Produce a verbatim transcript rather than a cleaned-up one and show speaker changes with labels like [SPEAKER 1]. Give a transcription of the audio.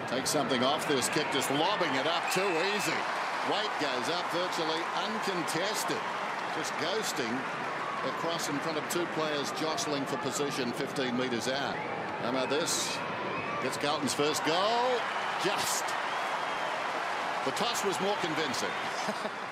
[SPEAKER 1] Takes something off this kick, just lobbing it up too easy. Waite goes up virtually uncontested, just ghosting across in front of two players jostling for position fifteen metres out. How about this? Gets Carlton's first goal. Just. The toss was more convincing.